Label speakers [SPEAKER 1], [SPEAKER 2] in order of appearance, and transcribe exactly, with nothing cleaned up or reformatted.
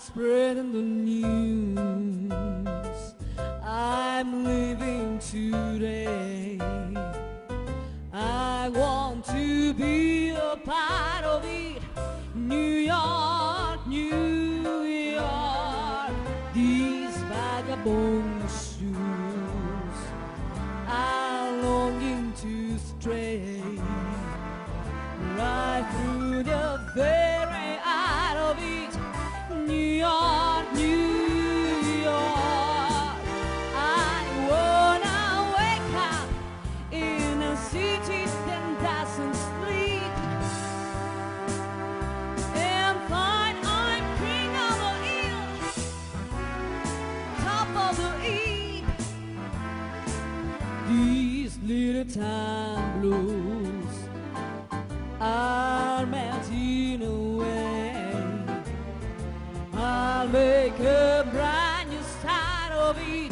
[SPEAKER 1] spreading the news. I'm living today. I want to be a part of it. New York, New York. These vagabond shoes are longing to stray right through the very heart of it. New York, New York. I wanna wake up in a city that doesn't sleep and find I'm king of the hill, top of the heap. These little time blues are melting away. I'll make a brand new start of it.